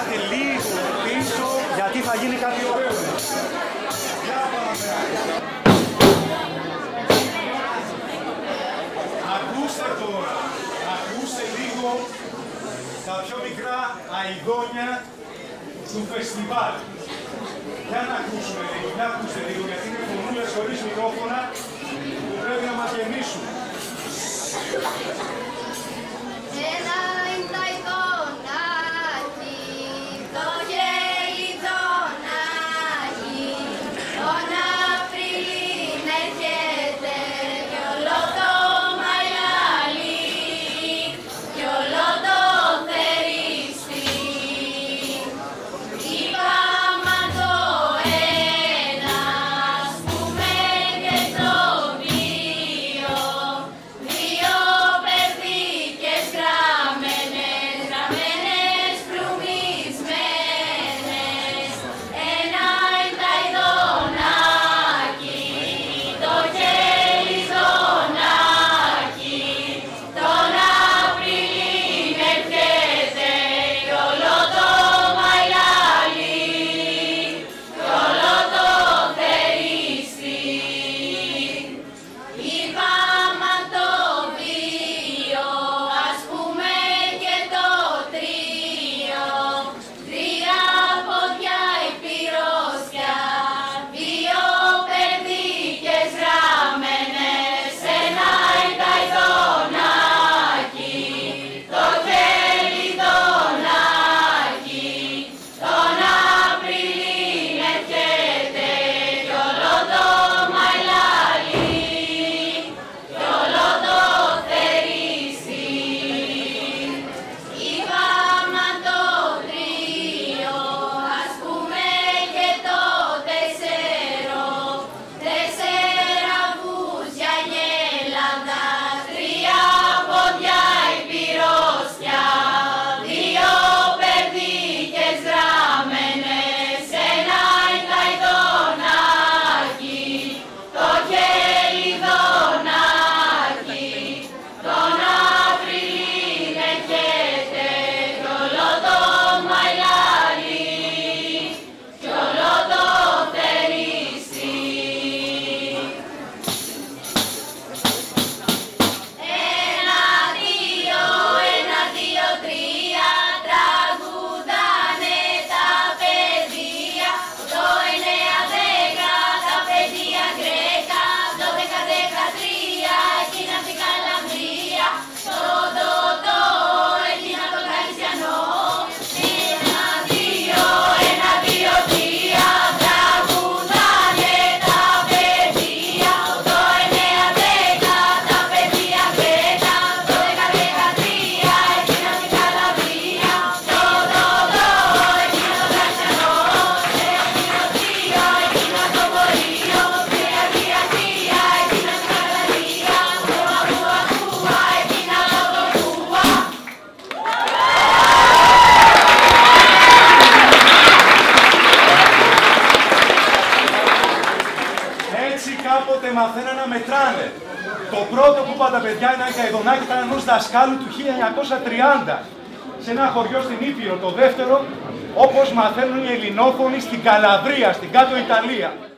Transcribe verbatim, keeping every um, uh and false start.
Πάτε λίγο πίσω, γιατί θα γίνει κάτι ωραίο. Ακούστε τώρα, ακούστε λίγο τα πιο μικρά αηδόνια του φεστιβάλ. Για να ακούσουμε λίγο, για να ακούσετε λίγο, γιατί είναι φωνούλες χωρίς μικρόφωνα που πρέπει να μας γεμίσουν. Ένα είναι τα ειδονάκι, το γελιδονάκι, τον Απρίλιν έρχεται κι όλο το μαλλιάλι, κι όλο το θεριστή. Είπαμε το ένα, ας πούμε και το δύο, δύο περδίκες γραμμένες, γραμμένες πλουμισμένες. Ένα είναι τα ειδονάκι, το γελιδονάκι, τον Απρίλιν έρχεται κι όλο το μαλλιάλι, κι όλο το θεριστή. Είπαμε το δύο, ας πούμε και το τρίο, τρία πόδια η πυρόσια, δύο περδίκες γραμμένες. Ένα είναι τα ειδονάκι, το γελιδονάκι, τον Απρίλιν έρχεται κι όλο το μαλλιάλι, κι όλο το θεριστή. Είπαμε το τρίο, ας πούμε και το τέσσερο, τέσσερα βούζια γέλαντα, τρία πόδια η πυρόσια, δύο περδίκες γραμμένες. Ένα είναι τα ειδονάκι, το γελιδονάκι, τον Απρίλιν έρχεται κι όλο το μαλλιάλι, κι όλο το θεριστή. Ένα, δύο, ένα, δύο, τρία, τραγουδάνε τα παιδεία. Το εννέα, δέκα, τα παιδεία γκρέκα. Το δέκα, δεκατρία, εκείνα απ' την Καλαμία. Το το το, εκείνα απ' το Γαλισιανό. Ένα, δύο, ένα, δύο, τρία, τραγουδάνε τα παιδεία. Το εννέα, δέκα, τα παιδεία γκρέκα. Το δέκα, δεκατρία, εκείνα απ' την Καλαμία. Το το το, εκείνα απ' το Γαλισιανό. Ένα, δύο, τρία, εκείνα απ' το Βορείο. Τρία, τρία, τρία, εκείνα απ' την Καλαμία. Ουα, ουα, ουα, εκείνα απ' το Κούβα. Έτσι κάποτε μαθαίνανε να μετράνε. Το πρώτο που είπα τα παιδιά είναι ένα ειδονάκι, ήταν ενός δασκάλου του χίλια εννιακόσια τριάντα σε ένα χωριό στην Ήπειρο. Το δεύτερο, όπως μαθαίνουν οι ελληνόφωνοι στην Καλαβρία, στην κάτω Ιταλία.